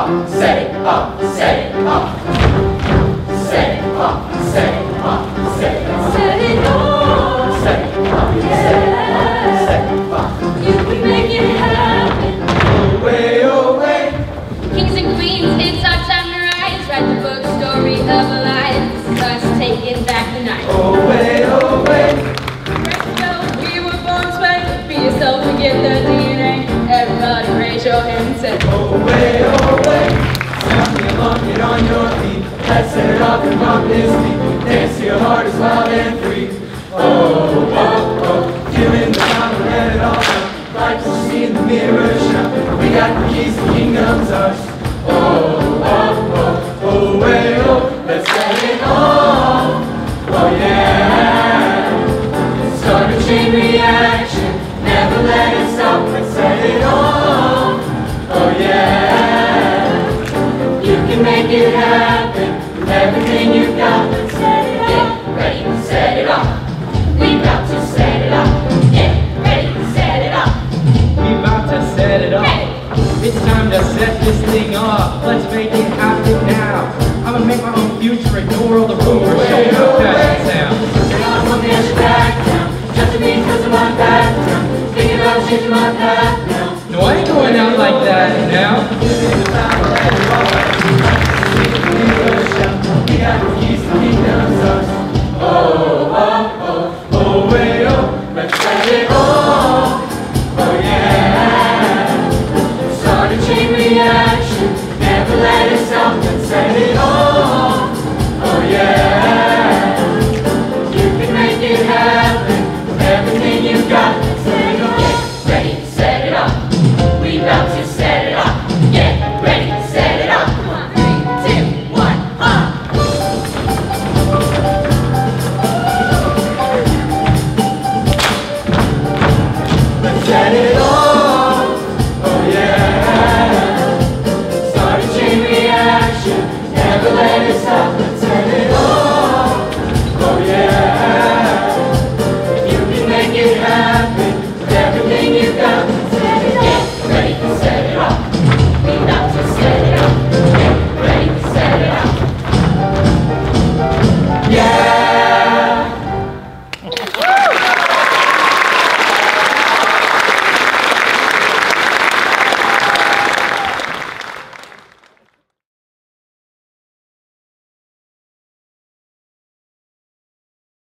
up, set it up, set it up. Set it up, set it up, set it up. Set it up. Set it up, set it up, set it up. You can make it happen. Away, away. Kings and queens, it's our time to rise. Write the book story of our lives. This is us taking back the night. Away, away. We were born to play. Be yourself and get the DNA. Everybody raise your hand and say, Away, away. Sound the alarm, get on your feet. Let's set it off and rock this beat. Dance till your heart is wild and free. Oh, oh, oh. Feeling the sound, let it all out. Like what you see in the mirror shine. We got the keys, the kingdom's ours. Oh, oh, oh. Away, oh. Let's set it off. Oh, yeah. Start a chain reaction. Never let it stop. Let's set it off. Oh, yeah. You can make it happen. Everything you've got. Let's set it off. Get ready to set it off. We've got to set it off. Get ready to set it off. We about to set it off. It's time to set this thing off. Let's make it happen now. I'm gonna make my own future, ignore all the rumors, show me how passion sounds. You're not something I should back down. Just to be because of my background. Thinking about changing my path now. No, I ain't going out like that now. Give it a time, let it all